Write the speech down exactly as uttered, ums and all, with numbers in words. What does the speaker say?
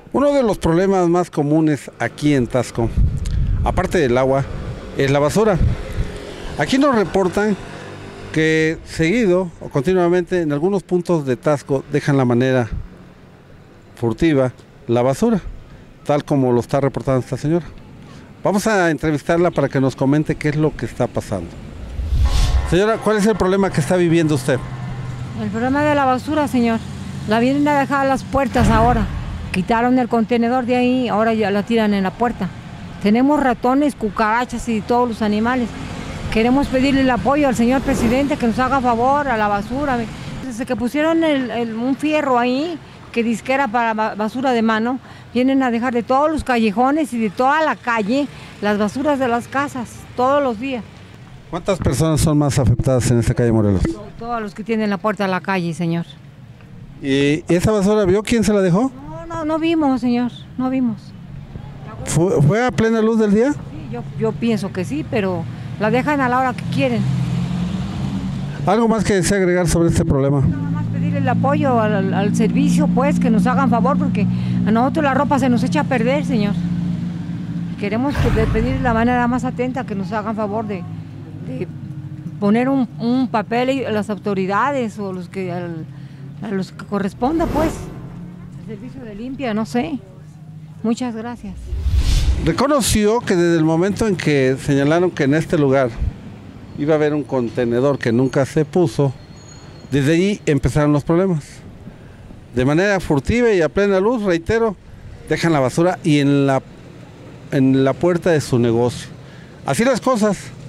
Uno de los problemas más comunes aquí en Taxco, aparte del agua, es la basura. Aquí nos reportan que seguido o continuamente en algunos puntos de Taxco dejan la manera furtiva la basura, tal como lo está reportando esta señora. Vamos a entrevistarla para que nos comente qué es lo que está pasando. Señora, ¿cuál es el problema que está viviendo usted? El problema de la basura, señor. La vienen a dejar a las puertas ahora. Quitaron el contenedor de ahí, ahora ya la tiran en la puerta. Tenemos ratones, cucarachas y todos los animales. Queremos pedirle el apoyo al señor presidente que nos haga favor a la basura. Desde que pusieron el, el, un fierro ahí, que disquera para basura de mano, vienen a dejar de todos los callejones y de toda la calle las basuras de las casas, todos los días. ¿Cuántas personas son más afectadas en esta calle Morelos? Todos los que tienen la puerta a la calle, señor. ¿Y esa basura vio quién se la dejó? No, no, no vimos, señor, no vimos. ¿Fue, fue a plena luz del día? Sí, yo, yo pienso que sí, pero la dejan a la hora que quieren. ¿Algo más que desea agregar sobre este problema? Nada más pedirle el apoyo al, al servicio, pues, que nos hagan favor, porque a nosotros la ropa se nos echa a perder, señor. Queremos pedirle la manera más atenta que nos hagan favor de, de poner un, un papel a las autoridades o los que, al, a los que corresponda, pues. El servicio de limpia, no sé. Muchas gracias. Reconoció que desde el momento en que señalaron que en este lugar iba a haber un contenedor que nunca se puso, desde allí empezaron los problemas. De manera furtiva y a plena luz, reitero, dejan la basura y en la, en la puerta de su negocio. Así las cosas.